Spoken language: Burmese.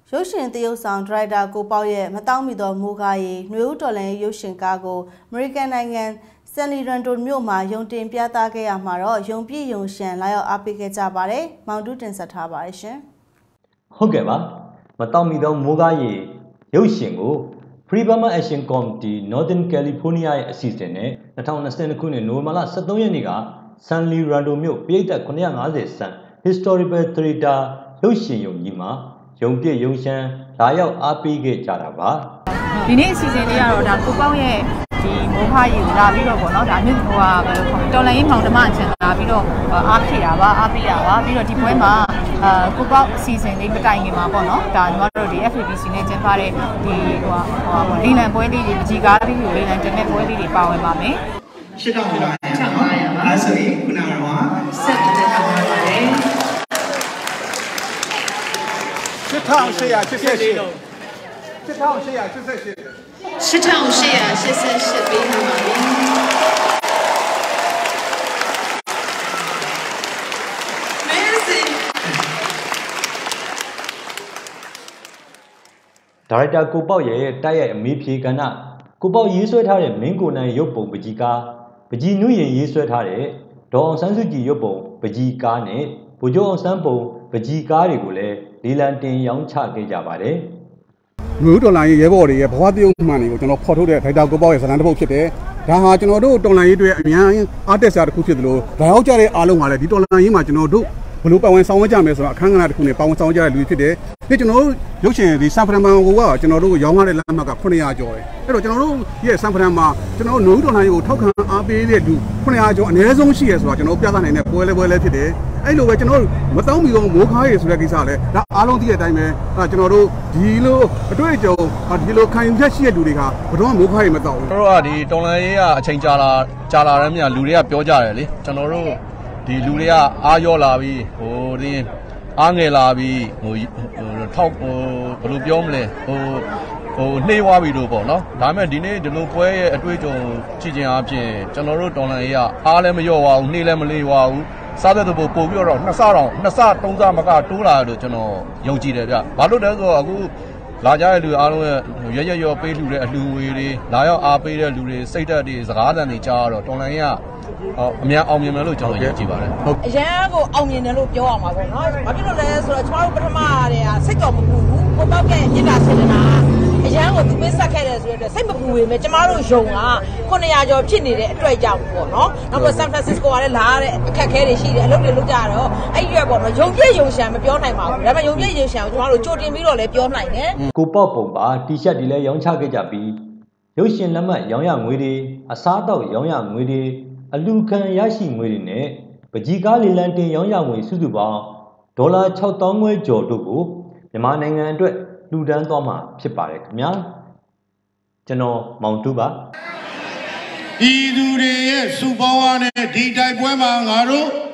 ရုပ်ရှင်သရုပ်ဆောင်ဒရိုက်တာကိုပေါရဲ့မတောင်းမီသောမိုးကားရီနွေဦးတော်လှန်ရေးရုပ်ရှင်ကားကိုအမေရိကန်နိုင်ငံဆန်လီရန်တိုမြို့မှာယုံတင်ပြသခဲ့ရမှာတော့ယုံပြည့်ယုံရှန်လာရောက်အားပေးခဲ့ကြပါတယ်။မောင်တူးတင်ဆက်ထားပါတယ်ရှင်။ဟုတ်ကဲ့ပါ။မတောင်းမီသောမိုးကားရီရုပ်ရှင်ကို Free Burma Action Committee Northern California ရဲ့အစီအစဉ်နဲ့2022ခုနှစ်နိုဝင်ဘာလ23ရက်နေ့ကဆန်လီရန်တိုမြို့ပြည်သက်950ဆန် Historical Theater ရုပ်ရှင်ရုံကြီးမှာယုံပြည့်ယုံရှမ်းလာရောက်အားပေးခဲ့ကြတာပါဒီနေ့အစီအစဉ်လေးကတော့ဒါကိုပေါရဲ့ဒီမိုးခါရီကိုလာပြီးတော့ပေါ့နော်ဒါမြို့ဟိုဟာဘယ်လိုတော်လိုင်းမောင်ဓမ္မအချင်လာပြီးတော့အားဖြည့်တာပါအားပေးတာပါပြီးတော့ဒီပွဲမှာကိုပေါအစီအစဉ်လေးမတိုင်ခင်မှာပေါ့နော်ဒါညီမတို့ဒီ FABC နဲ့ကျင်းပတဲ့ဒီဟိုလိလံပွဲလေးတွေပကြီးကားလေးတွေလိလံတင်တဲ့ပွဲလေးတွေပါဝင်ပါမယ် 8000ပြပါရအောင်ပါအဲဆိုရင်ခုနကတော့ဆက်တက်ထားပါတယ် 8888ပေးထားပါပြီဒါရိုက်တာကိုပေါရဲ့တိုက်ရိုက်အမေးဖြေကဏ္ဍကိုပေါရေးဆွဲထားတဲ့မင်းကိုနိုင်ရုပ်ပုံပကြီးကားပကြီးနုရင်ရေးဆွဲထားတဲ့ဒေါ်အောင်ဆန်းစုကြည်ရုပ်ပုံပကြီးကားနဲ့ဗိုလ်ချုပ်အောင်ဆန်းပုံပကြီးကားတွေကိုလည်းလေလံတင်ရောင်းချခဲ့ကြပါတယ်။မြို့တော်လိုင်းရဲဘော်တွေရဲ့ဘဝတရုပ်မှန်တွေကိုကျွန်တော်ဖော်ထုတ်တဲ့ဒိုက်တာကိုပေါရဲ့ဇာတ်လမ်းတစ်ပုဒ်ဖြစ်တယ်။ဒါဟာကျွန်တော်တို့တော်လိုင်းရေးတွေအများအားတက်စရာတစ်ခုဖြစ်သလိုဒါရောက်ကြတဲ့အားလုံးကလည်းဒီတော်လိုင်းရေးမှာကျွန်တော်တို့ဘလို့ပါဝင်ဆောင်ရွက်ကြမယ်ဆိုတော့အခမ်းအနားတစ်ခုနဲ့ပါဝင်ဆောင်ရွက်ကြတဲ့လူတွေဖြစ်တယ်။ဒီကျွန်တော်တို့ရုပ်ရှင်ဒီဆန်ဖရန်မန်ကိုကကျွန်တော်တို့ရောင်းရတဲ့လက်မှတ်က900ကျော်တယ်။အဲ့တော့ကျွန်တော်တို့ရဲ့ဆန်ဖရန်မှာကျွန်တော်တို့မြို့တော်လိုင်းရေးကိုထောက်ခံအားပေးတဲ့လူ900ကျော်အနည်းဆုံးရှိရဆိုတော့ကျွန်တော်တို့ပြသနိုင်တဲ့ပွဲလဲဖြစ်တယ်။အဲ့လိုပဲကျွန်တော်တို့မတောင်းမီတော့မိုးခါရီဆိုတဲ့ကိစ္စလဲဒါအားလုံးသိတဲ့အတိုင်းပဲကျွန်တော်တို့ဒီလိုအတွေ့အကြုံဒီလိုခံယူချက်ရှိတဲ့လူတွေကဘယ်တော့မှမိုးခါရီမတောင်းဘူးကျွန်တော်တို့ကဒီတော်လန်ရေးကအချိန်ကြာလာတဲ့မြလူတွေကပြောကြတယ်လေကျွန်တော်တို့ဒီလူတွေကအားရောလာပြီးဒီအားငယ်လာပြီးထောက်ဘယ်လိုပြောမလဲနှေးွားပြီလို့ပေါ့နော်ဒါပေမဲ့ဒီနေ့ဒီလိုပွဲရဲ့အတွေ့အကြုံကြည့်ခြင်းအပြင်ကျွန်တော်တို့တော်လန်ရေးကအားလည်းမလျော့ပါဘူးနှေးလည်းမလေးပါဘူးစားတဲ့ပို့ပြီးတော့2ဆ3ဆမကတိုးလာလို့ကျွန်တော်ယုံကြည်တယ်ဗျဘာလို့လဲဆိုတော့အခုလာကြတဲ့လူအားလုံးရဲ့ရရောပေးလှူတဲ့အလှူငွေတွေလာရောက်အားပေးတဲ့လူတွေစိတ်ဓာတ်တွေစကားသံတွေကြားတော့တော်လန်ရေးကအများအောင်မြင်မယ်လို့ကျွန်တော်ယုံကြည်ပါတယ်ဟုတ်အရန်ကိုအောင်မြင်တယ်လို့ပြောအောင်ပါပေါ့နော်ဘာဖြစ်လို့လဲဆိုတော့ကျွန်တော်တို့ပထမတည်းကစိတ်တော်မပူဘူးကိုပောက်ကမြစ်တာဆင်နေတာအရန်ကိုသူပေးဆက်ခဲ့တယ်ဆိုတော့စိတ်မပူပေမဲ့ကျမတို့ယုံက900ကျော်ဖြစ်နေတဲ့အတွက်ကြောင့်ပေါ့နော်နောက်ကဆန်ဖရန်စစ္စကိုကလည်းလာရတဲ့အခက်အခဲတွေရှိတယ်အလုပ်တွေလုပ်ကြတော့အဲ့ဒီရွက်ပေါ့နော်ယုံပြည့်ယုံရှံမပြောနိုင်ပါဘူးဒါပေမဲ့ယုံပြည့်ယုံရှံကိုကျမတို့ကြိုတင်ပြီးတော့လည်းပြောနိုင်တယ်ကိုပေါပုံပါတီရှပ်တွေလည်းရောင်းချခဲ့ကြပြီးရုပ်ရှင်လက်မှတ်ရောင်းရငွေတွေအစားအသောက်ရောင်းရငွေတွေအလူခံရရှိငွေတွေနဲ့ပကြီးကားလေလံတင်ရောင်းရငွေစုစုပေါင်းဒေါ်လာ6000ငွေကျော်တို့ကိုမြန်မာနိုင်ငံအတွက်လှူဒန်းသွားမှာဖြစ်ပါတယ်ခင်ဗျာကျွန်တော်မောင်တူပါဤသူတွေရဲ့စုပေါင်းအားနဲ့ဒီတိုက်ပွဲမှာငါတို့